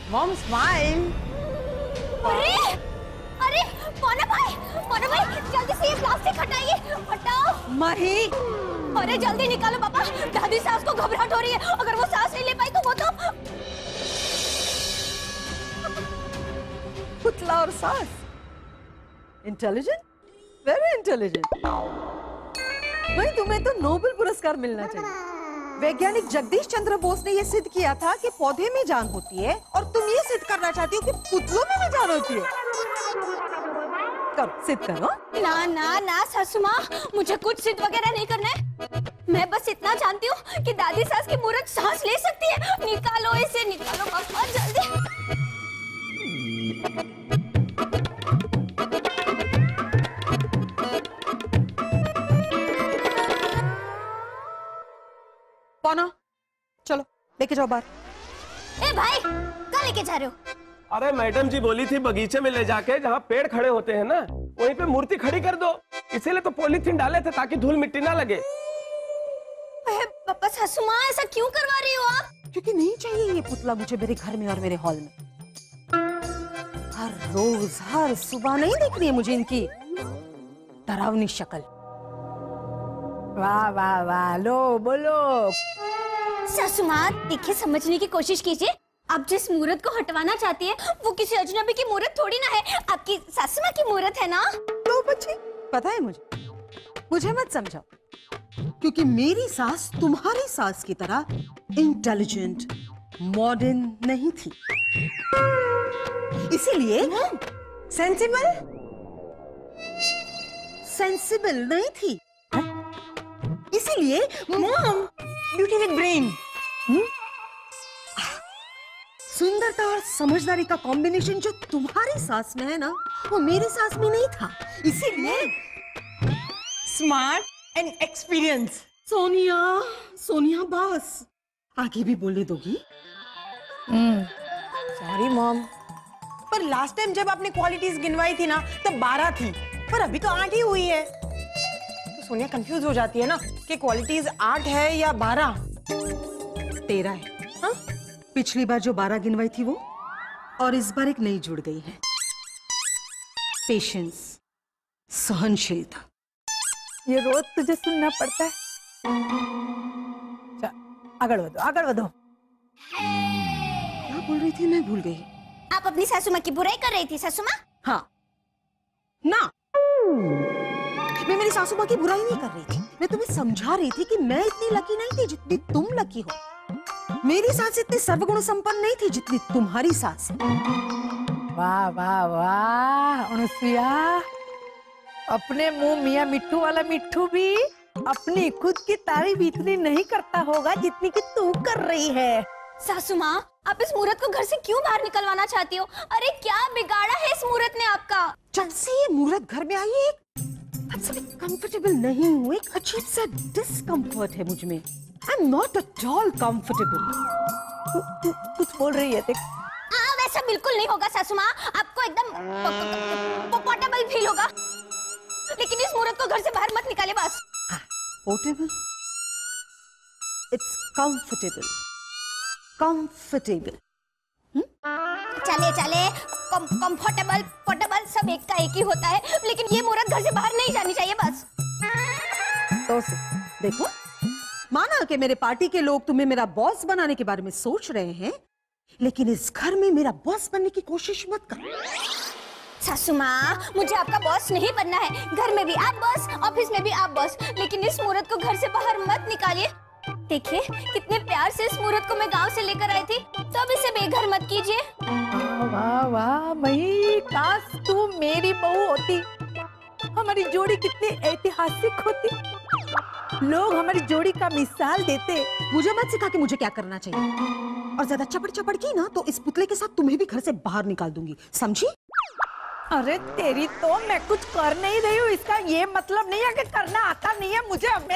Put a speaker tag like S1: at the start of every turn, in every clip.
S1: Mom smile.
S2: अरे अरे मोना भाई जल्दी से ये प्लास्टिक हटाइए, हटाओ।
S1: माही,
S2: अरे जल्दी निकालो पापा, दादी सास को घबराहट हो रही है, अगर वो सांस नहीं ले पाई तो वो तो।
S1: पुतला और सास इंटेलिजेंट, वेरी इंटेलिजेंट। भाई तुम्हें तो नोबेल पुरस्कार मिलना चाहिए। वैज्ञानिक जगदीश चंद्र बोस ने यह सिद्ध किया था कि पौधे में जान होती है, और तुम ये सिद्ध करना चाहती हो कि पुतलों में भी जान होती है। करो, सिद्ध करो।
S2: ना ना ना सासू माँ, मुझे कुछ सिद्ध वगैरह नहीं करना है। मैं बस इतना जानती हूँ कि दादी सास की मूरत सांस ले सकती है। निकालो इसे, निकालो पापा जल्दी।
S1: पौना, चलो लेके जाओ बाहर।
S2: ए भाई, कहाँ लेके जा रहे हो?
S3: अरे मैडम जी बोली थी बगीचे में ले जाके जहाँ पेड़ खड़े होते हैं ना, वहीं पे मूर्ति खड़ी कर दो। इसीलिए तो पॉलीथीन डाले थे ताकि धूल मिट्टी ना लगे।
S2: पापा सासू माँ ऐसा क्यों करवा रही हो आप?
S1: क्योंकि नहीं चाहिए ये पुतला मुझे मेरे घर में और मेरे हॉल में। हर रोज हर सुबह नहीं देखनी है मुझे इनकी डरावनी शक्ल। वाह वाह वाह, लो बोलो।
S2: सासू माँ देखिए, समझने की कोशिश कीजिए। आप जिस मूरत को हटवाना चाहती है वो किसी अजनबी की मूरत थोड़ी ना है, आपकी सासू माँ की मूरत है ना।
S1: तो बच्ची पता है मुझे मत समझाओ, क्योंकि मेरी सास तुम्हारी सास की तरह इंटेलिजेंट मॉडर्न नहीं थी, इसीलिए सेंसिबल नहीं थी, इसीलिए मॉम ब्यूटी विद ब्रेन। सुंदरता और समझदारी का कॉम्बिनेशन जो तुम्हारी सास में है ना, वो मेरी सास में नहीं था, इसीलिए
S4: स्मार्ट एंड एक्सपीरियंस।
S1: सोनिया बस आगे भी बोलने दोगी?
S4: सॉरी मॉम, पर लास्ट टाइम जब आपने क्वालिटीज गिनवाई थी ना तब 12 थी, पर अभी तो 8 ही हुई है। तो सोनिया कंफ्यूज हो जाती है ना कि क्वालिटीज 8 है या 12।
S1: 13 है। हाँ? पिछली बार जो 12 गिनवाई थी वो, और इस बार एक नई जुड़ गई है, पेशेंस, सहनशीलता।
S4: ये रोज तुझे सुनना पड़ता है। आगे बढ़ो।
S1: क्या बोल रही थी मैं भूल गई।
S2: आप अपनी सासू माँ की बुराई कर रही थी सासू माँ?
S1: हाँ ना, मैं मेरी सासू माँ की बुराई नहीं कर रही थी, मैं तुम्हें समझा रही थी कि मैं इतनी लकी नहीं थी जितनी तुम लकी हो। मेरी सास इतनी सर्वगुण संपन्न नहीं थी जितनी तुम्हारी सास है।
S4: वाह वाह वाह अनुसुईया, अपने मुंह मियां मिट्ठू वाला मिट्ठू भी अपनी खुद की तारीफ इतनी नहीं करता होगा जितनी कि तू कर रही है।
S2: सासू माँ, आप इस मूरत को घर से क्यों बाहर निकलवाना चाहती हो? अरे क्या बिगाड़ा है इस मूरत ने आपका?
S1: जब से ये मूरत घर में आई है तब से मैं कंफर्टेबल नहीं हूँ, एक अजीब सा डिस्कम्फर्ट है मुझ में। I'm not at all comfortable।
S4: कुछ बोल रही है देख।
S2: वैसा बिल्कुल नहीं होगा सासू माँ, आपको एकदम पोर्टेबल फील होगा, लेकिन इस मूरत को घर से बाहर मत निकाले बस।
S1: पोर्टेबल? It's comfortable। कंफर्टेबल।
S2: चले कंफर्टेबल पोर्टेबल सब एक का एक ही होता है, लेकिन ये मूरत घर से बाहर नहीं जानी चाहिए बस।
S1: तो देखो, माना कि मेरे पार्टी के लोग तुम्हें मेरा बॉस बनाने के बारे में सोच रहे हैं, लेकिन इस घर में मेरा बॉस बनने की कोशिश मत करो।
S2: सासू माँ, मुझे आपका बॉस नहीं बनना है। घर में भी आप बॉस, ऑफिस में भी आप बॉस, लेकिन इस मूरत को घर से बाहर मत निकालिए। देखिए कितने प्यार से इस मूरत को मैं गांव से लेकर आई थी, तो अब इसे बेघर मत कीजिए।
S4: वाह वाह मई, काश तू मेरी बहू होती, हमारी जोड़ी कितनी ऐतिहासिक होती, लोग हमारी जोड़ी का मिसाल देते।
S1: मुझे मत सिखा कि मुझे क्या करना चाहिए, और ज्यादा चपड़ की ना तो इस पुतले के साथ तुम्हें भी घर से बाहर निकाल दूंगी, समझी?
S4: अरे तेरी तो मैं कुछ कर नहीं रही हूँ, इसका ये मतलब नहीं है कि करना आता नहीं है मुझे। अब मैं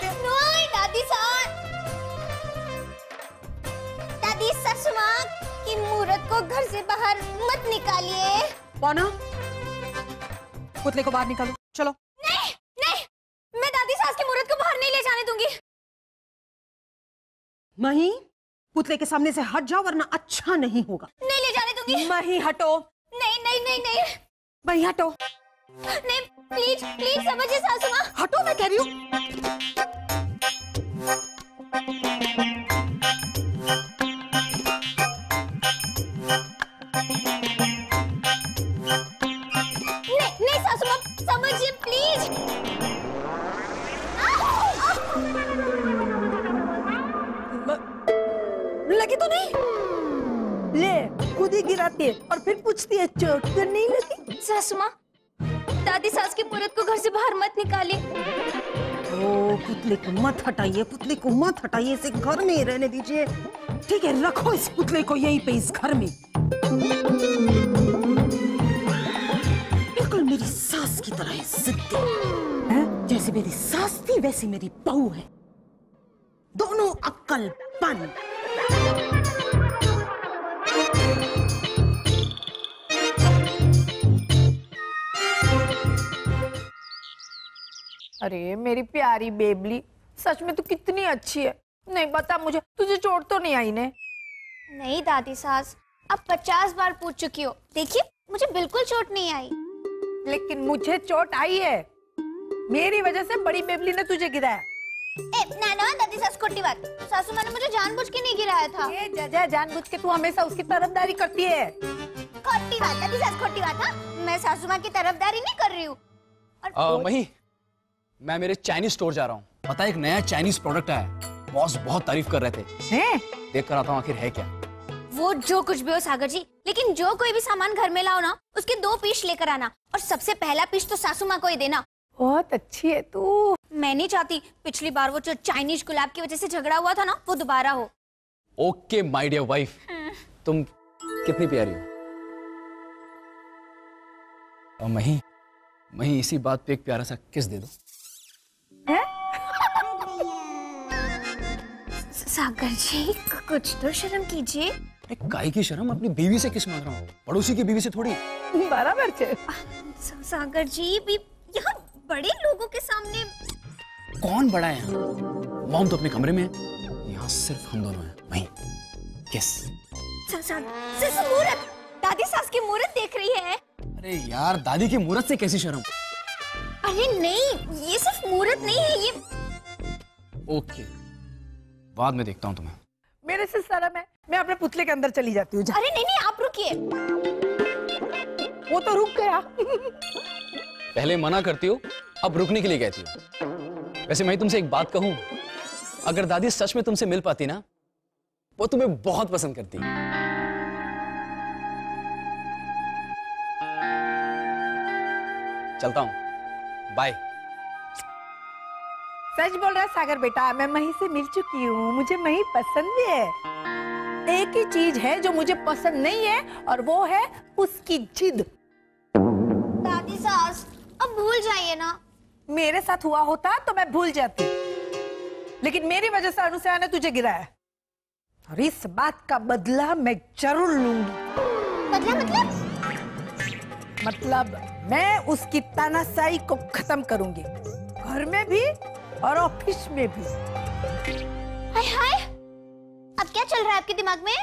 S2: दादी सासू माँ की मूरत को घर से बाहर मत निकालिए।
S1: पौना, पुतले को बाहर निकालो, चलो।
S2: नहीं नहीं, मैं दादी सास की मूरत को बाहर नहीं ले जाने दूंगी।
S1: मही, पुतले के सामने से हट जाओ वरना अच्छा नहीं होगा।
S2: नहीं ले जाने दूंगी।
S1: नहीं हटो।
S2: नहीं नहीं नहीं नहीं
S1: नहीं हटो।
S2: नहीं, प्लीज प्लीज समझिए सासू माँ।
S1: हटो मैं कह रही हूँ।
S2: नहीं नहीं सासू माँ समझिए प्लीज।
S1: लगी तो नहीं?
S4: ले खुद ही गिराती है और फिर पूछती है चोट तो नहीं लगी?
S2: सासू माँ, दादी सास की मूरत को घर से बाहर मत निकालिए।
S1: ओ पुतले को मत हटाइए, पुतले को मत हटाइए, इसे घर में ही रहने दीजिए। ठीक है, रखो इस पुतले को यहीं पे इस घर में। बिल्कुल मेरी सास की तरह है, जिद्दी है। जैसे मेरी सास थी वैसी मेरी बहू है, दोनों अक्लमंद।
S4: अरे मेरी प्यारी बेबली, सच में तू कितनी अच्छी है। नहीं बता मुझे, तुझे चोट तो नहीं आई ने?
S2: नहीं दादी सास, अब 50 बार पूछ चुकी हो, देखिए मुझे बिल्कुल चोट नहीं आई।
S4: लेकिन मुझे चोट आई है। मेरी वजह से बड़ी बेबली ने तुझे गिराया।
S2: ना ना दादी सास, खोटी बात। सासू माँ ने मुझे जानबूझ के नहीं गिराया था।
S4: ये जजा जानबूझ के तू हमेशा उसकी तरफदारी करती है।
S2: खोटी बात दादी सास, खोटी बात। हाँ, मैं सासू माँ की तरफदारी नहीं कर रही हूँ।
S5: मही, मैं मेरे चाइनीज स्टोर जा रहा हूँ। पता है एक नया चाइनीज प्रोडक्ट आया है, बॉस बहुत तारीफ कर रहे थे।
S4: हैं?
S5: देख कर आता हूँ आखिर है क्या।
S2: वो जो कुछ भी हो सागर जी, लेकिन जो कोई भी सामान घर में लाओ ना, उसके 2 पीस लेकर आना और सबसे पहला पीस तो सासू माँ को ही देना।
S4: बहुत अच्छी है तू।
S2: मैं नहीं चाहती पिछली बार वो जो चाइनीज गुलाब की वजह से झगड़ा हुआ था ना, वो दोबारा हो।
S5: ओके माय डियर वाइफ, तुम कितनी प्यारी हो। और मही, इसी बात पे एक प्यारा सा किस दे दो।
S2: सागर जी कुछ तो शर्म कीजिए।
S5: अरे काय की शर्म, अपनी बीवी से किस मांग रहा हूँ, पड़ोसी की बीवी से थोड़ी।
S4: बराबर छे।
S2: सागर जी भी यहाँ बड़े लोगों के सामने।
S5: कौन बड़ा है यहाँ? मॉम तो अपने कमरे में है, यहाँ सिर्फ हम दोनों हैं। वहीं किस।
S2: मूरत, दादी सास की मूरत देख रही है।
S5: अरे यार, दादी की मूरत से कैसी शर्म?
S2: अरे नहीं, ये सिर्फ मूरत नहीं है, ये।
S5: ओके, बाद में देखता हूँ तुम्हें।
S4: मेरे से शर्म है, मैं अपने पुतले के अंदर चली जाती हूँ।
S2: अरे नहीं नहीं, आप रुकिए।
S4: वो तो रुक गया।
S5: पहले मना करती हो, अब रुकने के लिए कहती हो। वैसे मैं तुमसे एक बात कहूं, अगर दादी सच में तुमसे मिल पाती ना, वो तुम्हें बहुत पसंद करती। चलता हूं, बाय।
S4: सच बोल रहा है सागर बेटा, मैं मही से मिल चुकी हूँ, मुझे मही पसंद भी है। एक ही चीज है जो मुझे पसंद नहीं है और वो है उसकी जिद।
S2: दादी सास अब भूल जाइए ना।
S4: मेरे साथ हुआ होता तो मैं भूल जाती, लेकिन मेरी वजह से अनुसया ने तुझे गिराया और इस बात का बदला मैं जरूर लूंगी।
S2: बदला
S4: मतलब मैं उसकी तानाशाही को खत्म करूंगी, घर में भी और ऑफिस में भी।
S2: हाय हाय, अब क्या चल रहा है आपके दिमाग में?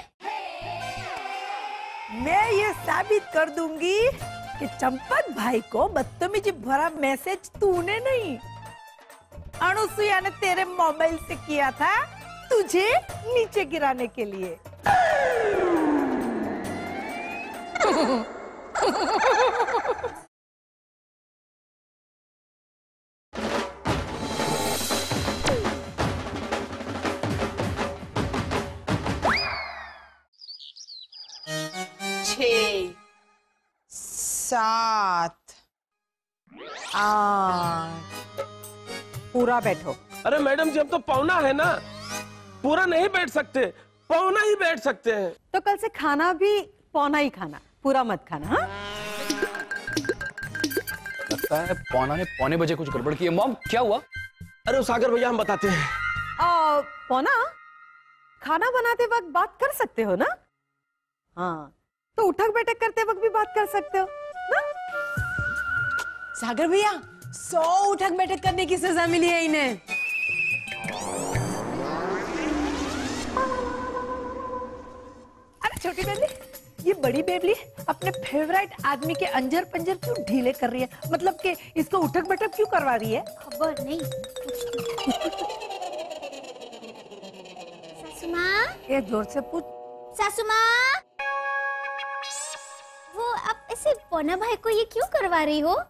S4: मैं ये साबित कर दूंगी कि चंपक भाई को बदतमीजी भरा मैसेज तूने नहीं, अनुसुया ने तेरे मोबाइल से किया था तुझे नीचे गिराने के लिए।
S6: छः, 7, 8। पूरा बैठो।
S3: अरे मैडम जी, हम तो पौना है ना, पूरा नहीं बैठ सकते, पौना ही बैठ सकते हैं।
S1: तो कल से खाना भी पौना ही खाना, पूरा मत खाना। हाँ,
S5: लगता है पौना ने पौने बजे कुछ गड़बड़ की है। मॉम क्या हुआ?
S3: अरे वो सागर भैया हम बताते हैं।
S1: पौना, खाना बनाते वक्त बात कर सकते हो ना? हाँ, तो उठक बैठक करते वक्त भी बात कर सकते हो ना?
S6: सागर भैया, 100 उठक बैठक करने की सजा मिली है इन्हें।
S4: छोटी बेबली, ये बड़ी बेबली अपने फेवरेट आदमी के अंजर पंजर क्यों ढीले कर रही है? मतलब कि इसको उठक बैठक क्यों करवा रही है?
S2: खबर नहीं। सासू माँ,
S4: ये जोर से पूछ।
S2: सासू माँ, वो आप ऐसे पौना भाई को ये क्यों करवा रही हो?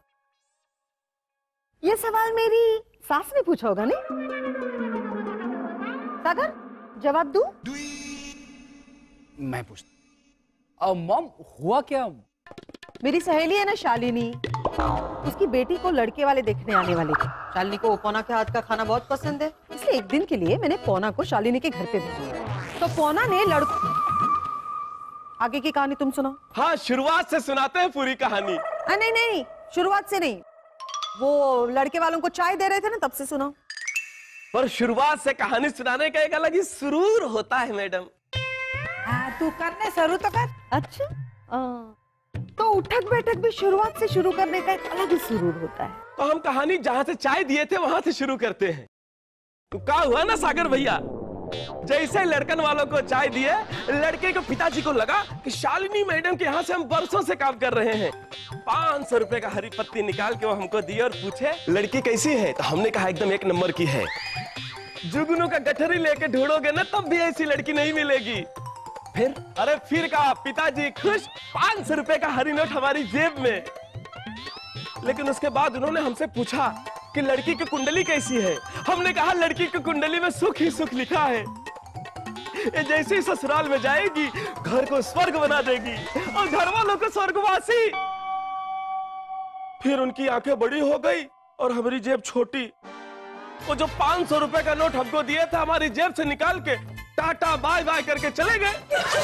S1: ये सवाल मेरी सास ने पूछा होगा नहीं? सागर, जवाब दूं?
S5: मैं पूछता। मॉम, हुआ क्या?
S1: मेरी सहेली है ना शालिनी, उसकी बेटी को लड़के वाले देखने आने वाले थे। शालिनी को पौना के हाथ का खाना बहुत पसंद है, इसलिए एक दिन के लिए मैंने पौना को शालिनी के घर पे भेजा। तो पौना ने आगे की कहानी तुम सुनाओ।
S3: हाँ, शुरुआत से सुनाते हैं पूरी कहानी।
S1: नहीं नहीं, शुरुआत से नहीं, वो लड़के वालों को चाय दे रहे थे ना, तब से सुनाओ।
S3: पर शुरुआत से कहानी सुनाने का एक अलग ही सुरूर होता है मैडम।
S4: हाँ, तू करने शुरू तो कर।
S1: अच्छा, तो उठक बैठक भी शुरुआत से शुरू करने का एक अलग ही सुरूर होता है।
S3: तो हम कहानी जहाँ से चाय दिए थे वहां से शुरू करते हैं। तो क्या हुआ ना सागर भैया, जैसे लड़कन वालों को चाय दिए, लड़के के पिताजी को लगा कि शालिनी मैडम के यहाँ से हम बरसों से काम कर रहे हैं। 500 रुपए का हरी पत्ती निकाल के वो हमको दिए और पूछे लड़की कैसी है? तो हमने कहा एकदम 1 नंबर की है। जुगनू का गठरी लेके ढूंढोगे ना तब भी ऐसी लड़की नहीं मिलेगी। फिर कहा पिताजी खुश, 500 रुपए का हरी नोट हमारी जेब में। लेकिन उसके बाद उन्होंने हमसे पूछा कि लड़की की कुंडली कैसी है? हमने कहा लड़की की कुंडली में सुख ही सुख लिखा है। ये जैसे ही ससुराल में जाएगी घर को स्वर्ग बना देगी और घर वालों को स्वर्गवासी। फिर उनकी आंखें बड़ी हो गई और हमारी जेब छोटी। वो जो 500 रुपए का नोट हमको दिए थे हमारी जेब से निकाल के टाटा बाय बाय करके चले गए।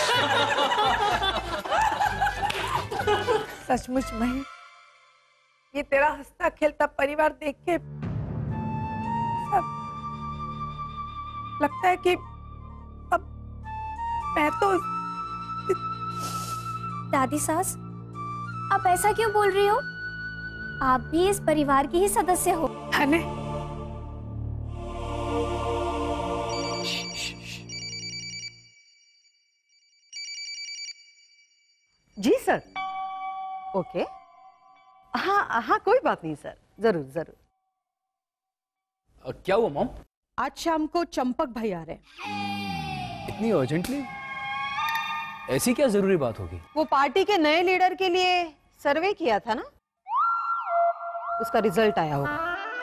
S4: सचमुच में ये तेरा हंसता खेलता परिवार देख के सब लगता है कि अब मैं तो
S2: दादी सास, आप ऐसा क्यों बोल रही हो? आप भी इस परिवार की ही सदस्य हो।
S4: है ने?
S1: जी सर। ओके, हाँ हाँ, कोई बात नहीं सर, जरूर जरूर।
S5: क्या हुआ मॉम?
S1: आज शाम को चंपक भाई आ रहे हैं।
S5: इतनी अर्जेंटली? ऐसी क्या जरूरी बात होगी?
S1: वो पार्टी के नए लीडर के लिए सर्वे किया था ना, उसका रिजल्ट आया होगा।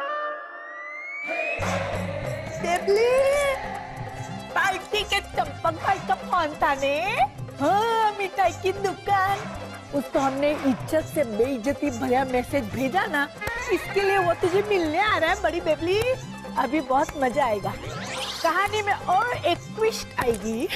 S4: पार्टी के चंपक भाई का फोन था ने? हाँ, मिठाई की दुकान। उसको हमने इज्जत से बेइज्जती भरा मैसेज भेजा ना, इसके लिए वो तुझे मिलने आ रहा है बड़ी बेबली। अभी बहुत मजा आएगा, कहानी में और एक ट्विस्ट आएगी।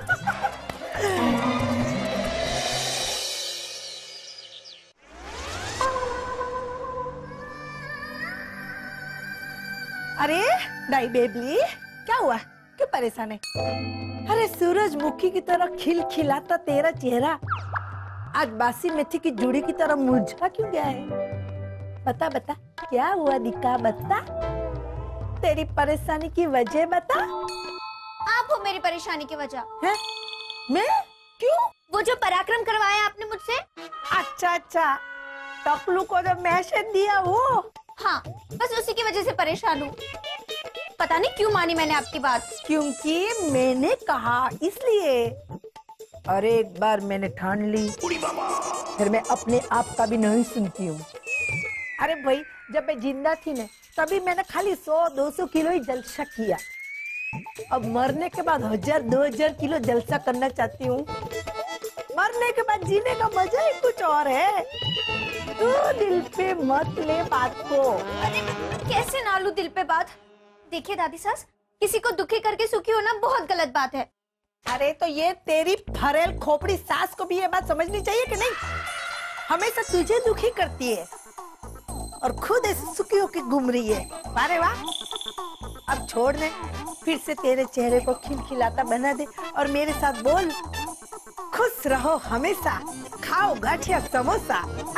S4: अरे दाई बेबली, क्या हुआ? क्यों परेशान है? अरे सूरजमुखी की तरह खिलखिलाता तेरा चेहरा आज बासी मेथी की जुड़ी की तरह मुरझा क्यों गया है? बता बता, क्या हुआ? दिखा, बता तेरी परेशानी की वजह बता।
S2: आप हो मेरी परेशानी की वजह।
S4: है? मैं? क्यों?
S2: वो जो पराक्रम करवाया आपने मुझसे।
S4: अच्छा अच्छा, टकलू को जो मैसेज दिया वो?
S2: हाँ, बस उसी की वजह से परेशान हूँ। पता नहीं क्यों मानी मैंने आपकी बात।
S4: क्योंकि मैंने कहा इसलिए। अरे एक बार मैंने ठान ली, फिर मैं अपने आप का भी नहीं सुनती हूँ। अरे भाई, जब मैं जिंदा थी ना तभी मैंने खाली 100-200 किलो ही जलसा किया। अब मरने के बाद 1000-2000 किलो जलसा करना चाहती हूँ। मरने के बाद जीने का मजा ही कुछ और है। तू दिल पे मत ले बात को।
S2: अरे कैसे ना लूं दिल पे बात? देखिए दादी सास, किसी को दुखी करके सुखी होना बहुत गलत बात है।
S4: अरे तो ये तेरी फरेल खोपड़ी सास को भी ये बात समझनी चाहिए कि नहीं? हमेशा तुझे दुखी करती है और खुद ऐसे सुखी होके घूम रही है। अरे वाह, अब छोड़ दे, फिर से तेरे चेहरे को खिलखिलाता बना दे और मेरे साथ बोल, खुश रहो हमेशा, खाओ गाठिया समोसा।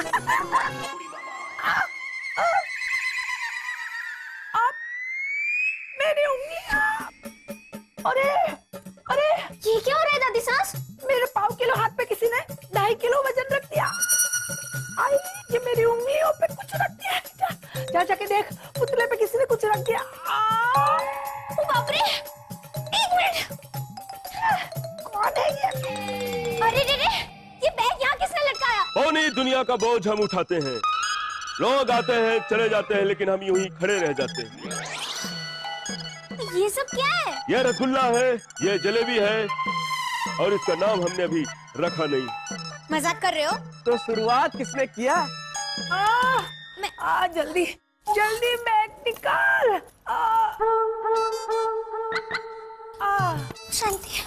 S4: अब मेरी उंगलियां, अरे अरे
S2: ये क्या हो रहा है दादी सास?
S4: मेरे पाँव के किसी ने 2.5 किलो वजन रख दिया। आई, ये मेरी उंगलियों पे कुछ रख दिया। जा जाके देख, पुतले पे किसी ने कुछ रख दिया।
S2: ओ बाप रे, 1 मिनट।
S4: कौन है ये?
S2: अरे रे रे, ये बैग यहाँ किसने लटकाया?
S3: कौनी दुनिया का बोझ हम उठाते हैं, लोग आते हैं चले जाते हैं, लेकिन हम यूं ही खड़े रह जाते हैं।
S2: ये सब क्या है?
S3: ये रसगुल्ला है, ये जलेबी है, और इसका नाम हमने अभी रखा नहीं।
S2: मजाक कर रहे हो?
S3: तो शुरुआत किसने किया?
S4: जल्दी जल्दी बैग निकाल।
S2: शांति।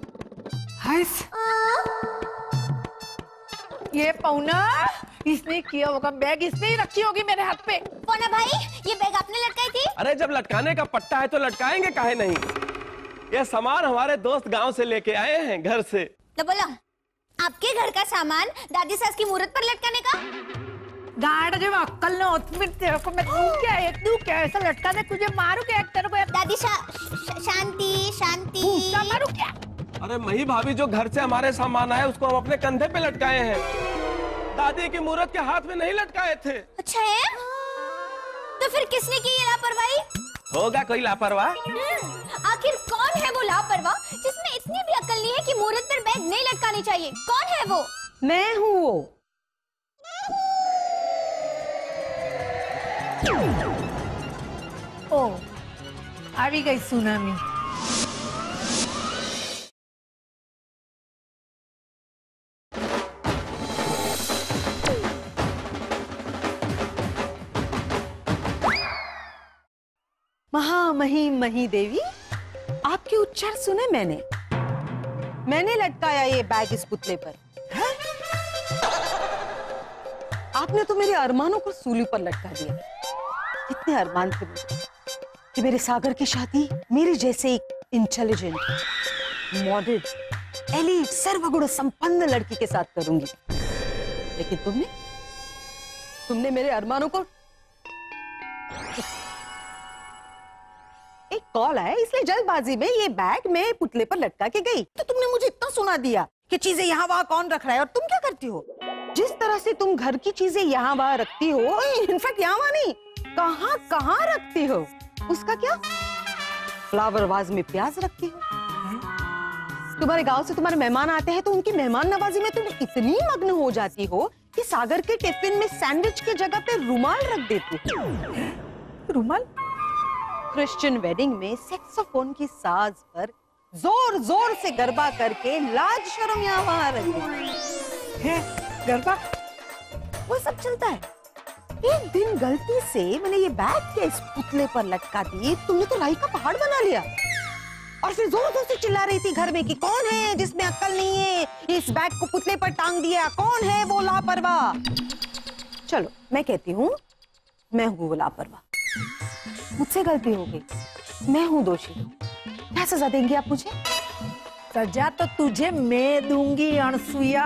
S4: ये पौना इसने किया होगा, बैग इसने ही रखी होगी मेरे हाथ पे।
S2: पौना भाई, ये बैग आपने लटकाई थी?
S3: अरे जब लटकाने का पट्टा है तो लटकाएंगे काहे नहीं। ये सामान हमारे दोस्त गांव से लेके आए हैं, घर से।
S2: तो बोलो, आपके घर का सामान दादी सास की मूरत पर लटकाने का?
S4: गाड़ जो अक्कल न होती तेरे को, मैं तू क्या ऐसा लटका दे, तुझे मारू क्या तेरे को?
S2: दादी शांति शांति।
S4: मारू क्या?
S3: अरे मही भाभी, जो घर से हमारे सामान आए उसको हम अपने कंधे पे लटकाए हैं, दादी की मूरत के हाथ में नहीं लटकाए थे।
S2: अच्छा है? तो फिर किसने की ये लापरवाही?
S3: होगा कोई लापरवाह।
S2: आखिर कौन है वो लापरवाह जिसमें इतनी भी अक्ल नहीं है कि मूरत पर बैग नहीं लटकानी चाहिए? कौन है वो?
S6: मैं हूँ वो।
S4: ओ, आ भी गई सुनामी।
S6: महामही मही देवी, आपके उच्चार सुने मैंने लटकाया ये बैग इस पुतले पर। आपने तो मेरे अरमानों को सूली पर लटका दिया। कितने अरमान थे मुझे कि मेरे सागर की शादी मेरे जैसे एक इंटेलिजेंट, मॉडर्न, एलीट, सर्वगुण संपन्न लड़की के साथ करूंगी, लेकिन तुमने मेरे अरमानों को। एक कॉल आया, इसलिए जल्दबाजी में ये बैग मैं पुतले पर लटका के गई, तो तुमने मुझे इतना सुना दिया कि चीजें यहाँ वहाँ कौन रख रहा है। और तुम क्या करती हो? जिस तरह से तुम घर की चीजें यहाँ वहाँ रखती हो, इनफैक्ट यहाँ वहाँ नहीं, कहाँ कहाँ रखती हो, उसका क्या? फ्लावर वाज में प्याज रखती हो। तुम्हारे गांव से तुम्हारे मेहमान आते हैं तो उनकी मेहमान नवाजी में तुम इतनी मग्न हो जाती हो कि सागर के टिफिन में सैंडविच की जगह पे रुमाल रख देती हो।
S4: रुमाल?
S6: क्रिश्चियन वेडिंग में सैक्सोफोन की साज पर जोर जोर से गरबा करके लाज शर्म यहाँ वहाँ रखी
S4: है गरबा?
S6: वो सब चलता है। एक दिन गलती से मैंने ये बैग के इस पुतले पर लटका दी, तुमने तो राई का पहाड़ बना लिया और फिर जोर जोर से चिल्ला रही थी घर में कि कौन है जिसमें अक्ल नहीं है, इस बैग को पुतले पर टांग दिया, कौन है वो लापरवाह। चलो मैं कहती हूँ, मैं हूँ वो लापरवाह, मुझसे गलती हो गई, मैं हूँ दोषी। क्या सजा देंगी आप मुझे?
S4: सजा तो तुझे मैं दूंगी अनसुया।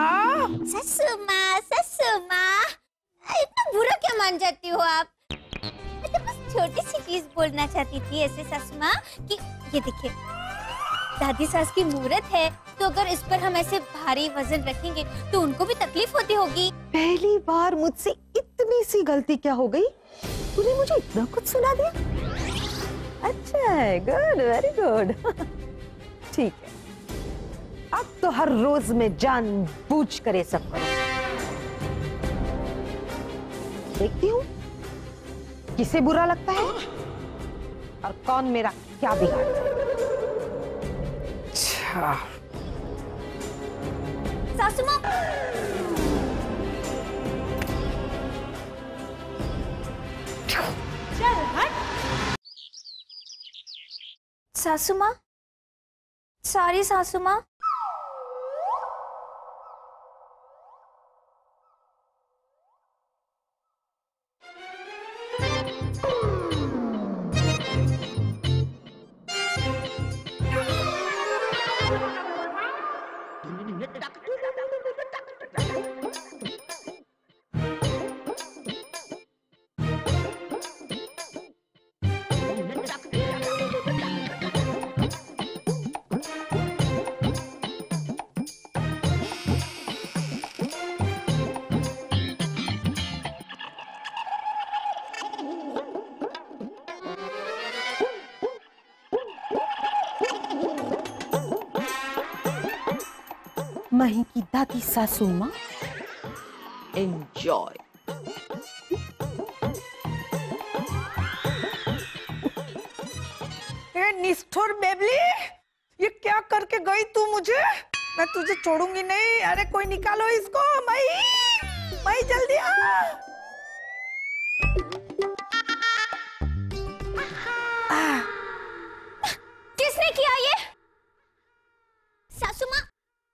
S2: ससु माँ, इतना बुरा क्या मान जाती हो आप? मैं तो बस छोटी सी चीज बोलना चाहती थी ऐसे ससु माँ कि ये देखिए, दादी सास की मूरत है, तो अगर इस पर हम ऐसे भारी वजन रखेंगे तो उनको भी तकलीफ होती होगी।
S6: पहली बार मुझसे इतनी सी गलती क्या हो गई? तूने मुझे इतना कुछ सुना दिया? अच्छा है, गुड, वेरी गुड। ठीक है, अब तो हर रोज मैं जानबूझ कर ये सब करूं। देखती हूँ किसे बुरा लगता है और कौन मेरा क्या बिगाड़ता है।
S2: सासू माँ, चल हट। सासू माँ, सॉरी सासू माँ।
S6: मही की दादी सासू माँ एंजॉय।
S4: निष्ठुर बेबली, ये क्या करके गई तू मुझे? मैं तुझे छोड़ूंगी नहीं। अरे कोई निकालो इसको। मई जल्दी आ।
S2: किसने किया ये? सासू माँ।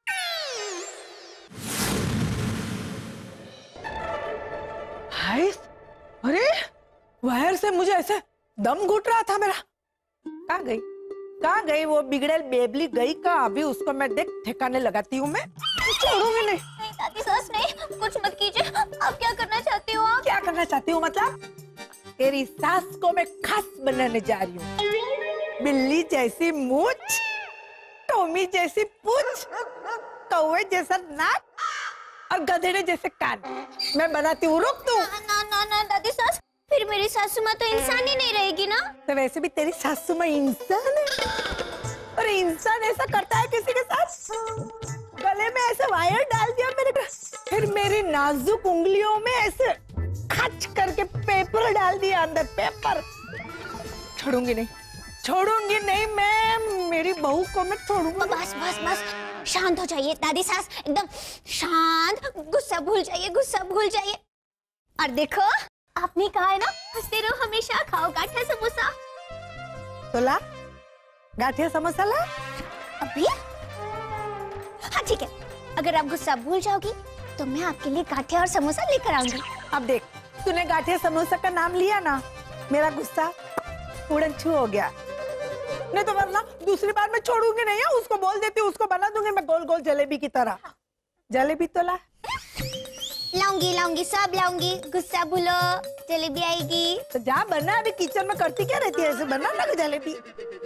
S4: हाय, अरे वायर से मुझे ऐसे दम घुट रहा था मेरा। कहाँ गई? कहाँ गई वो बिगड़ेल बेबली? गई कहाँ? अभी उसको मैं देख ठिकाने लगाती हूँ। मैं छोड़ूंगी नहीं।
S2: नहीं दादी सास, नहीं, कुछ मत कीजिए। आप क्या करना चाहती हो? आप
S4: क्या करना चाहती हूँ मतलब? तेरी सास को मैं खास बनाने जा रही हूँ। बिल्ली जैसी मूंछ, टोमी जैसी पूंछ, कौवे जैसा नाक और गधेड़े जैसे कान मैं बनाती हूँ। रुक तू।
S2: ना ना ना दादी सास, फिर मेरी सासू माँ तो इंसान ही नहीं रहेगी ना।
S4: तो वैसे भी तेरी सासू माँ इंसान है। और इंसान ऐसा करता है किसी के साथ? गले में ऐसे वायर डाल दिया मेरे को, फिर मेरी नाजुक उंगलियों में ऐसे खच करके पेपर डाल दिया अंदर। पेपर छोड़ूंगी नहीं, छोड़ूंगी नहीं मैं। मेरी बहू को मैं छोड़ूंगा।
S2: बस बस बस, शांत हो जाइए दादी सास, एकदम शांत। गुस्सा भूल जाइए, गुस्सा भूल जाइए। और देखो, आपने कहा है ना, हंसते रहो हमेशा, खाओ गाठिया समोसा।
S4: तो ला गाठिया समोसा ला
S2: अभी? हाँ ठीक है, अगर आप गुस्सा भूल जाओगी तो मैं आपके लिए गाठिया और समोसा लेकर आऊंगी।
S4: अब देख, तूने गाठिया समोसा का नाम लिया ना, मेरा गुस्सा उड़न छू हो गया। नहीं तो वरना दूसरी बार मैं छोड़ूंगी नहीं है। उसको बोल देती हूँ, उसको बना दूंगी मैं गोल गोल जलेबी की तरह। जलेबी तो ला।
S2: लाऊंगी लाऊंगी, सब लाऊंगी। गुस्सा भूलो, जलेबी आएगी।
S4: तो जा बना। अभी किचन में करती क्या रहती है? ऐसे बना ना जलेबी।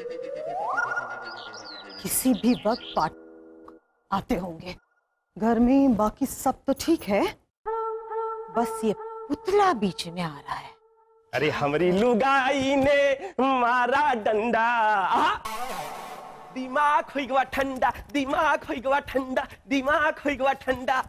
S6: किसी भी वक्त पार्टी आते होंगे घर में। बाकी सब तो ठीक है, बस ये पुतला बीच में आ रहा है।
S3: अरे हमारी लुगाई ने मारा डंडा, दिमाग हो गया ठंडा, दिमाग हो गया ठंडा, दिमाग हो गया ठंडा।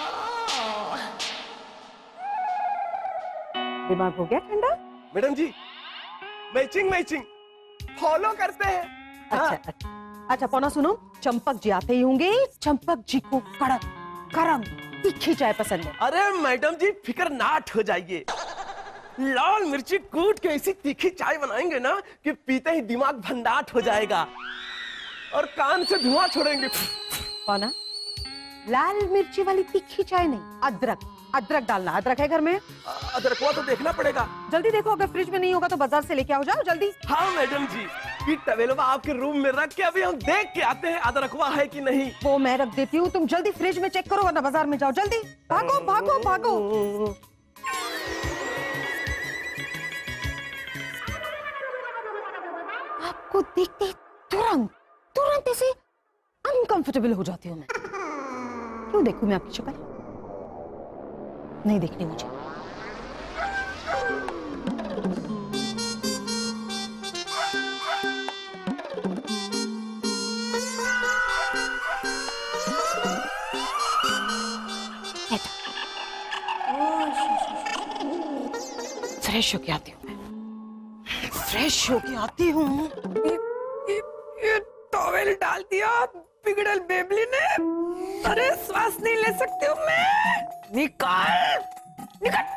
S6: दिमाग हो गया ठंडा?
S3: Madam ji, matching matching follow करते हैं।
S6: अच्छा अच्छा पौना सुनो, चंपक जी आते ही होंगे। चंपक जी को कड़क गरम तीखी चाय पसंद है।
S3: अरे मैडम जी, फिक्र नाट हो जाइए। लाल मिर्ची कूट के ऐसी तीखी चाय बनाएंगे ना कि पीते ही दिमाग भंडाट हो जाएगा और कान से धुआं छोड़ेंगे।
S6: पौना, लाल मिर्ची वाली तीखी चाय नहीं, अदरक अदरक डालना। अदरक है घर में?
S3: अदरकवा तो देखना पड़ेगा।
S6: जल्दी देखो, अगर फ्रिज में नहीं होगा तो बाजार से लेके आओ। जाओ जल्दी।
S3: हाँ मैडम जी, ये टवेलवा आपके रूम में रख के अभी हम देख के आते हैं अदरकवा है कि नहीं।
S6: वो मैं रख देती हूँ, तुम जल्दी फ्रिज में चेक करो वरना बाजार में जाओ। जल्दी भागो भागो भागो। आपको देखते ही तुरंत तुरंत ऐसे अनकंफर्टेबल हो जाती हूँ मैं। क्यों देखूं मैं आपकी शक्ल? नहीं देखनी मुझे। फ्रेश होके आती हूँ मैं, फ्रेश होके आती हूँ।
S4: ये टॉवेल डाल दिया बिगड़ल बेबली ने। अरे श्वास नहीं ले सकती हूँ मैं। निकाल निकाल।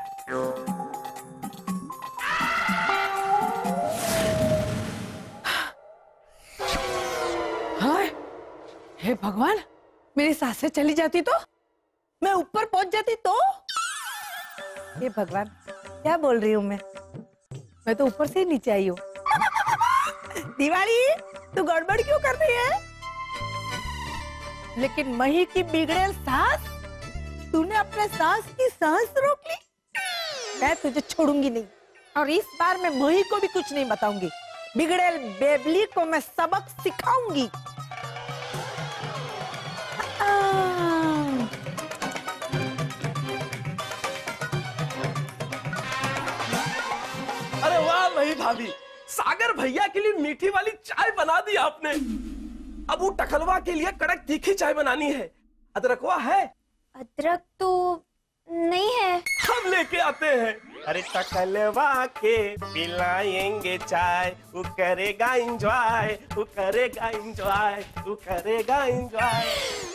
S4: हाय, हे भगवान, मेरी सांसें चली जाती तो, मैं ऊपर पहुंच जाती तो। हे भगवान, क्या बोल रही हूँ मैं तो ऊपर से ही नीचे आई हूँ। दिवाली, तू गड़बड़ क्यों कर रही है? लेकिन मही की बिगड़ेल सास, तूने अपने सास की सांस रोक ली। मैं तुझे छोड़ूंगी नहीं, और इस बार मैं मही को भी कुछ नहीं बताऊंगी। बिगड़ेल बेबली को मैं सबक सिखाऊंगी।
S3: अरे वाह मही भाभी, सागर भैया के लिए मीठी वाली चाय बना दी आपने। अब वो टकलवा के लिए कड़क तीखी चाय बनानी है। अदरकवा है?
S2: अदरक तो नहीं है।
S3: हम लेके आते हैं। अरे टकलवा के पिलाएंगे चाय, वो करेगा एंजॉय, वो करेगा एंजॉय, वो करेगा एंजॉय।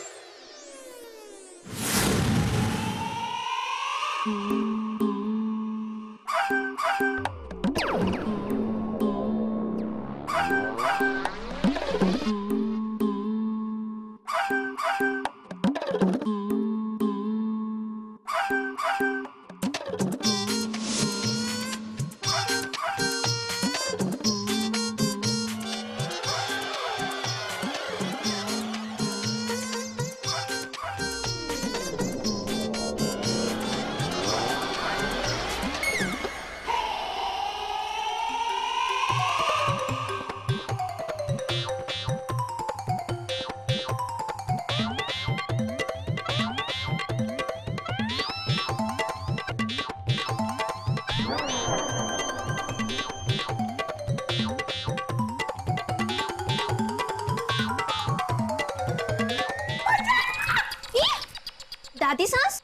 S2: दादी सास,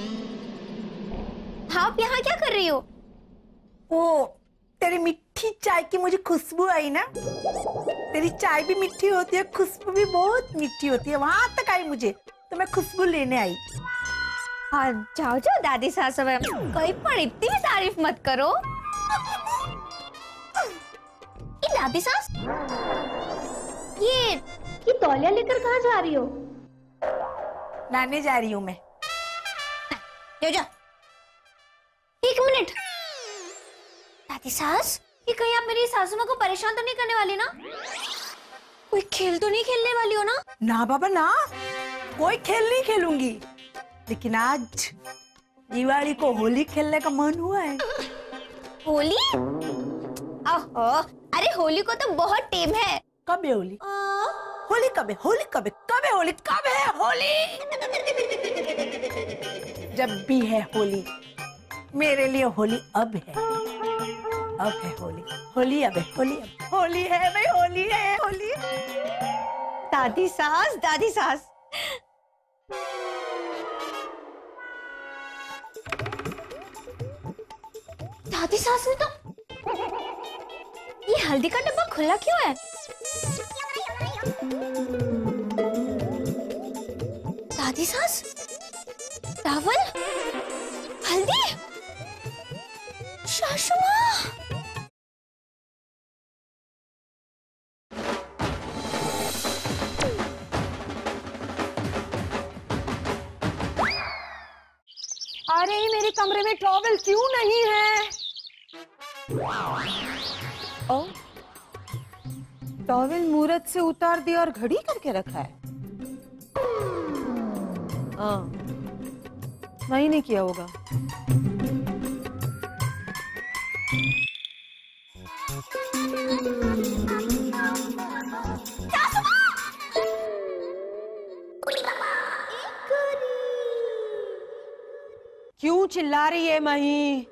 S2: आप यहाँ क्या कर रही हो?
S4: ओ, तेरी मीठी चाय की मुझे खुशबू आई ना। तेरी चाय भी मीठी होती है, खुशबू भी बहुत मीठी होती है, वहां तक आई मुझे, तो मैं खुशबू लेने आई।
S2: हाँ, जाओ जाओ दादी सास, अब कोई पर इतनी भी तारीफ मत करो। ये दादी सास, ये तौलिया लेकर कहाँ जा रही हो?
S4: लाने जा रही हूँ मैं।
S2: जाओ जाओ। एक मिनट दादी सास, ये कहीं आप मेरी सासू माँ को परेशान तो नहीं करने वाली ना? कोई खेल तो नहीं खेलने वाली हो ना?
S4: ना बाबा ना, कोई खेल नहीं खेलूंगी, लेकिन आज दिवाली को होली खेलने का मन हुआ है।
S2: होली? ओहो, अरे होली को तो बहुत टाइम है।
S4: कब है होली? होली कब है? होली कब है? कब है होली? कब है होली? जब भी है होली, मेरे लिए होली अब है। अब है होली, होली अब है, होली अब होली है भाई, होली है, होली।
S2: दादी सास, दादी सास, दादी सास ने तो ये हल्दी का डब्बा खुला क्यों है? दादी सास, चावल, हल्दी, सासू माँ।
S4: अरे मेरे कमरे में टॉवल क्यों नहीं है?
S6: ओ, टॉवेल मुहूर्त से उतार दिया और घड़ी करके रखा है। हाँ, वही नहीं किया होगा। क्यों चिल्ला रही है मही?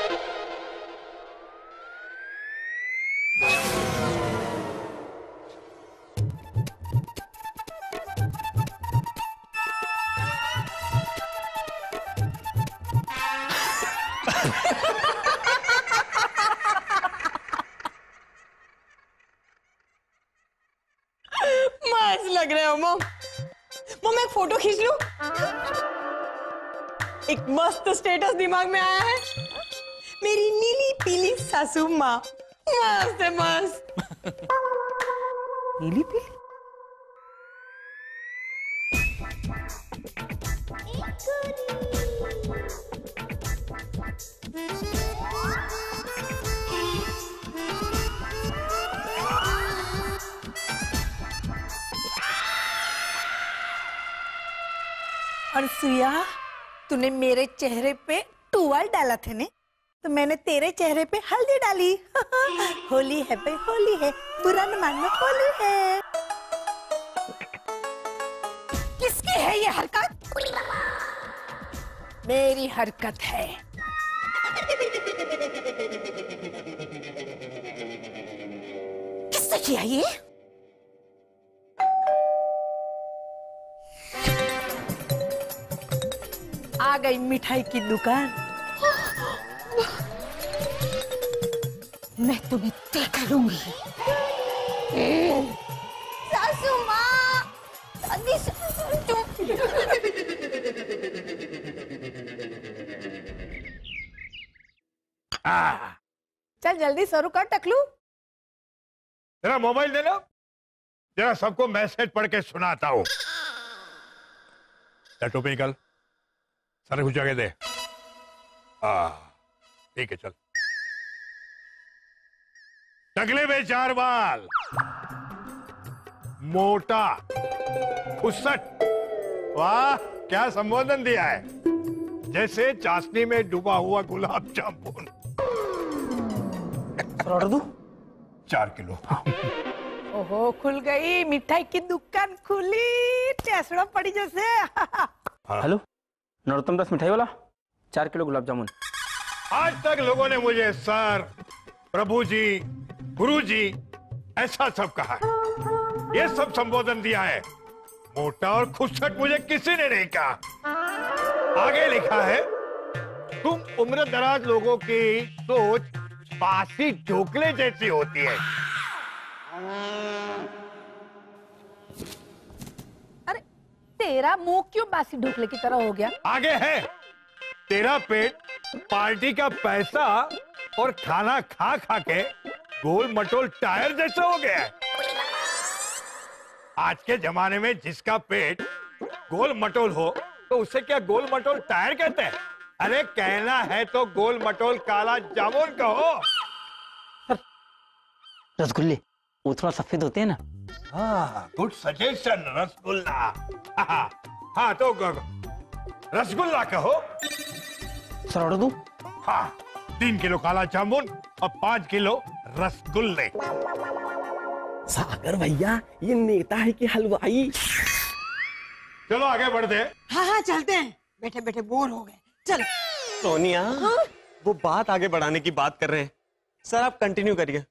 S6: मस्त लग रहे हो मम। मम एक फोटो खींच लूं? एक मस्त स्टेटस दिमाग में आया है, मेरी नीली पीली सासू माँ। मस्त है, मस्त। नीली पीली?
S4: अनसुया, तूने मेरे चेहरे पे टूवाल डाला था ने, तो मैंने तेरे चेहरे पे हल्दी डाली। होली है भाई, होली है, बुरा न मानना, होली है। किसकी है ये हरकत? मेरी हरकत है। किसने किया ये? आ गई मिठाई की दुकान।
S6: मैं तुम्हें देख लूंगी।
S2: सासू माँ, दादी
S4: चल जल्दी शुरू कर टकलू।
S7: जरा मोबाइल दे लो, जरा सबको मैसेज पढ़ के सुनाता हूँ। टोपी निकल, सारे कुछ आगे दे। ठीक है, चल। टकले में 4 बाल, मोटा, फुसट। वाह, क्या संबोधन दिया है, जैसे चाशनी में डूबा हुआ गुलाब जामुन। 4 किलो।
S4: ओहो, खुल गई मिठाई की दुकान, खुली टेसड़ा पड़ी जैसे।
S8: हेलो, नरोत्तम दास मिठाई वाला, 4 किलो गुलाब जामुन।
S7: आज तक लोगों ने मुझे सर, प्रभु जी, गुरु जी ऐसा सब कहा है, ये सब संबोधन दिया है। मोटा और खुशट मुझे किसी ने नहीं कहा। आगे लिखा है, तुम उम्र दराज लोगों की सोच बासी ढोकले जैसी होती है।
S4: अरे तेरा मुंह क्यों बासी ढोकले की तरह हो गया?
S7: आगे है, तेरा पेट पार्टी का पैसा और खाना खा खा के गोल मटोल टायर जैसा हो गया है। आज के जमाने में जिसका पेट गोल मटोल हो तो उसे क्या गोल मटोल टायर कहते हैं? अरे कहना है तो गोल मटोल काला जामुन कहो।
S8: रसगुल्ले वो थोड़ा सफेद होते हैं ना।
S7: हाँ, गुड सजेशन, रसगुल्ला। हाँ तो रसगुल्ला कहो।
S8: सर ऑर्डर दूं?
S7: हाँ, 3 किलो काला जामुन और 5 किलो रसगुल्ले।
S3: सागर भैया, ये नेता है कि हलवाई?
S7: चलो आगे बढ़ते।
S6: हाँ हाँ चलते हैं, बैठे बैठे बोर हो गए, चलो।
S9: सोनिया, वो बात आगे बढ़ाने की बात कर रहे हैं। सर आप कंटिन्यू करिए।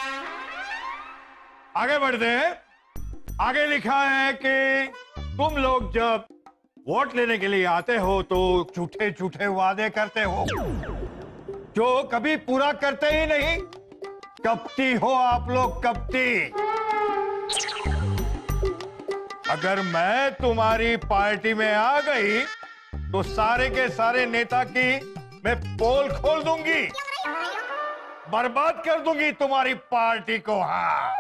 S7: आगे बढ़ते हैं। आगे लिखा है कि तुम लोग जब वोट लेने के लिए आते हो तो झूठे झूठे वादे करते हो जो कभी पूरा करते ही नहीं। कपटी हो आप लोग, कपटी। अगर मैं तुम्हारी पार्टी में आ गई तो सारे के सारे नेता की मैं पोल खोल दूंगी, बर्बाद कर दूंगी तुम्हारी पार्टी को। हाँ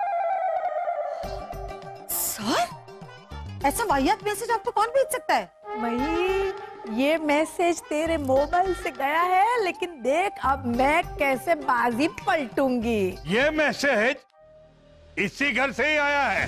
S6: सर, ऐसा वाहियात मैसेज आपको कौन भेज सकता है?
S4: मई, ये मैसेज तेरे मोबाइल से गया है, लेकिन देख अब मैं कैसे बाजी पलटूंगी।
S7: ये मैसेज इसी घर से ही आया है।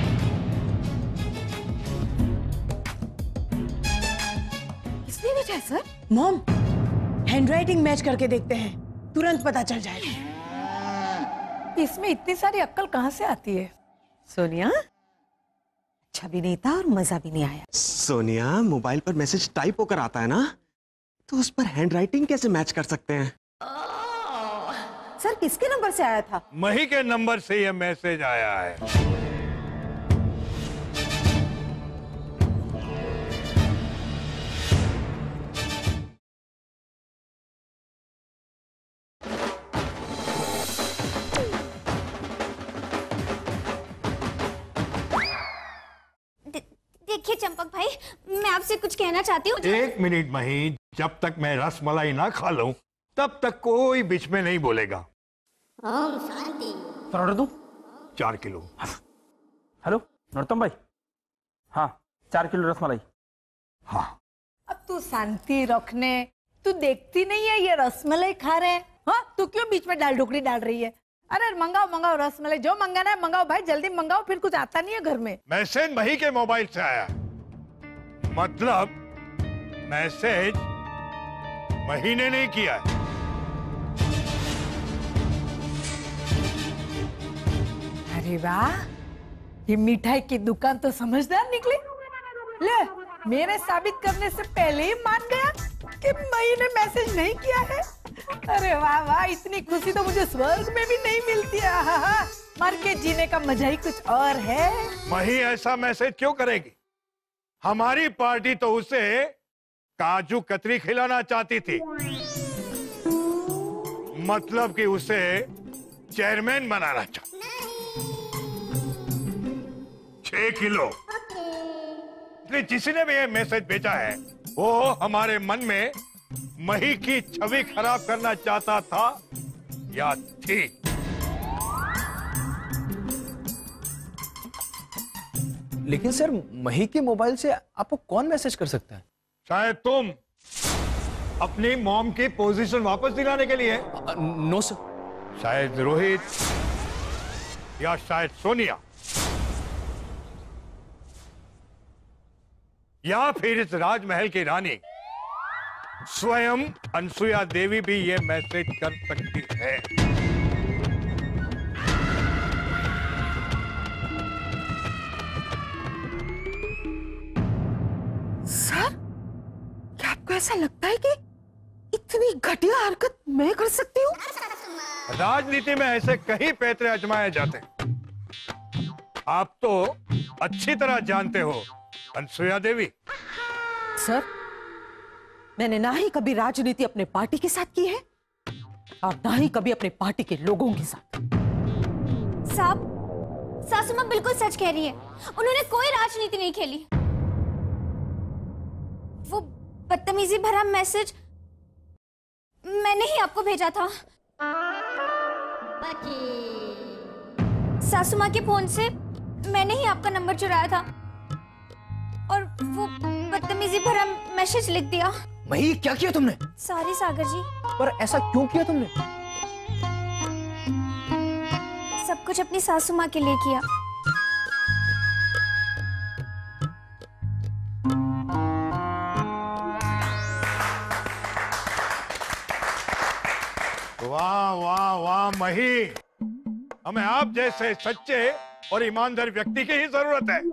S6: किसने भेजा है सर? मॉम, हैंडराइटिंग मैच करके देखते हैं, तुरंत पता चल जाएगा।
S4: इसमें इतनी सारी अक्ल कहाँ से आती है?
S6: सोनिया, अच्छा भी नहीं था और मजा भी नहीं आया।
S9: सोनिया, मोबाइल पर मैसेज टाइप होकर आता है ना, तो उस पर हैंडराइटिंग कैसे मैच कर सकते हैं?
S6: सर किसके नंबर से आया था?
S7: मही के नंबर से यह मैसेज आया है।
S2: देखिए चंपक भाई, मैं आपसे कुछ कहना चाहती हूँ।
S7: 1 मिनट मही, जब तक मैं रसमलाई ना खा लूं तब तक कोई बीच में नहीं बोलेगा।
S8: सर ऑर्डर दूं?
S7: 4 किलो।
S8: हेलो नरोत्तम भाई, हाँ 4 किलो रसमलाई।
S7: हाँ,
S4: अब तू शांति रखने, तू देखती नहीं है ये रसमलाई खा रहे हैं? हाँ, तू क्यों बीच में दाल ढोकली डाल रही है? अरे मंगाओ मंगाओ रसमलाई, जो मंगाना है मंगाओ भाई, जल्दी मंगाओ, फिर कुछ आता नहीं है घर में।
S7: मैसेज मही के मोबाइल से आया, मतलब मैसेज मही ने नहीं किया है।
S4: अरे वाह, ये मिठाई की दुकान तो समझदार निकली। ले, मेरे साबित करने से पहले ही मान गया कि मई ने मैसेज नहीं किया है। अरे वाह वाह, इतनी खुशी तो मुझे स्वर्ग में भी नहीं मिलती है। आहा, मर के जीने का मजा ही कुछ और है।
S7: मही ऐसा मैसेज क्यों करेगी? हमारी पार्टी तो उसे काजू कतरी खिलाना चाहती थी, मतलब कि उसे चेयरमैन बनाना चाहती। 6 किलो। इसलिए किसी ने भी ये मैसेज भेजा है वो हमारे मन में मही की छवि खराब करना चाहता था या थी।
S5: लेकिन सर, मही के मोबाइल से आपको कौन मैसेज कर सकता है?
S7: शायद तुम अपनी मॉम की पोजीशन वापस दिलाने के लिए।
S5: No sir.
S7: शायद रोहित या शायद सोनिया या फिर इस राजमहल की रानी स्वयं अनसुया देवी भी ये मैसेज कर सकती है।
S6: सर, क्या आपको ऐसा लगता है कि इतनी घटिया हरकत मैं कर सकती हूँ?
S7: राजनीति में ऐसे कई पैतरे आजमाए जाते हैं। आप तो अच्छी तरह जानते हो अनसुया देवी।
S6: सर, मैंने ना ही कभी राजनीति अपने पार्टी के साथ की है और ना ही कभी अपने पार्टी के लोगों के साथ।
S2: साहब, सासू माँ बिल्कुल सच कह रही है। उन्होंने कोई राजनीति नहीं खेली। वो बदतमीजी भरा मैसेज मैंने ही आपको भेजा था। सासू माँ के फोन से मैंने ही आपका नंबर चुराया था और वो बदतमीजी भरा मैसेज लिख दिया।
S5: मही, क्या किया तुमने?
S2: सॉरी सागर जी।
S5: पर ऐसा क्यों किया तुमने?
S2: सब कुछ अपनी सासू माँ के लिए किया।
S7: वाह वाह वाह मही, हमें आप जैसे सच्चे और ईमानदार व्यक्ति की ही जरूरत है,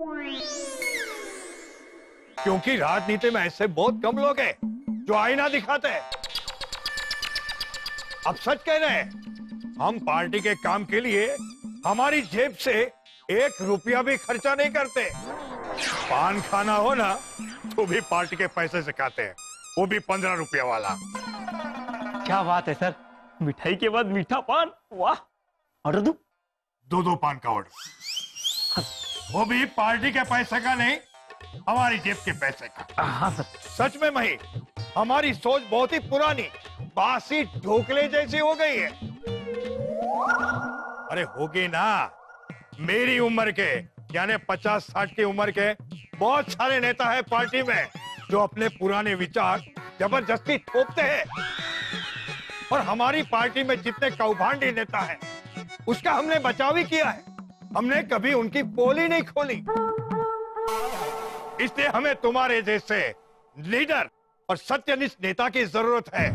S7: क्योंकि राजनीति में ऐसे बहुत कम लोग हैं जो आईना दिखाते हैं। अब सच कह रहे हैं, हम पार्टी के काम के लिए हमारी जेब से 1 रुपया भी खर्चा नहीं करते। पान खाना हो ना तो भी पार्टी के पैसे से खाते हैं, वो भी 15 रुपया वाला।
S8: क्या बात है सर, मिठाई के बाद मीठा पान, वाह। ऑर्डर दूं?
S7: 2 पान का ऑर्डर, वो भी पार्टी के पैसे का नहीं, हमारी जेब के पैसे का।
S8: हाँ सर।
S7: सच में मही, हमारी सोच बहुत ही पुरानी, बासी ढोकले जैसी हो गई है। अरे होगी ना, मेरी उम्र के यानी 50-60 की उम्र के बहुत सारे नेता है पार्टी में जो अपने पुराने विचार जबरदस्ती थोपते हैं। और हमारी पार्टी में जितने कौभांडी नेता हैं, उसका हमने बचाव ही किया है। हमने कभी उनकी पोल ही नहीं खोली। इसलिए हमें तुम्हारे जैसे लीडर और सत्यनिष्ठ नेता की जरूरत है।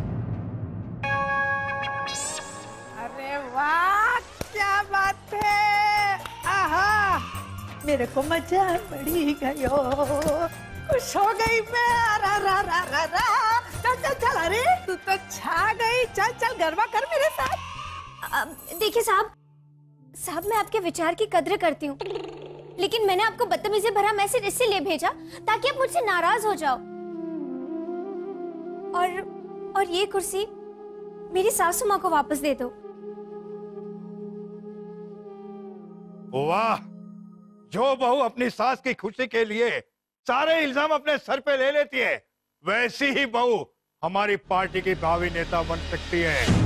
S4: अरे वाह, क्या बात है। आहा, मेरे को मजा पड़ी गयो, खुश हो गई मैं। चल चल चल, अरे तू तो छा गई। चल चल, गरबा कर मेरे साथ।
S2: देखिए साहब, मैं आपके विचार की कद्र करती हूँ, लेकिन मैंने आपको बदतमीजी भरा मैसेज इसलिए भेजा ताकि आप मुझसे नाराज हो जाओ। और ये कुर्सी मेरी सासू माँ को वापस दे दो।
S7: वाह, जो बहू अपनी सास की खुशी के लिए सारे इल्जाम अपने सर पे ले लेती है, वैसी ही बहू हमारी पार्टी की भावी नेता बन सकती है।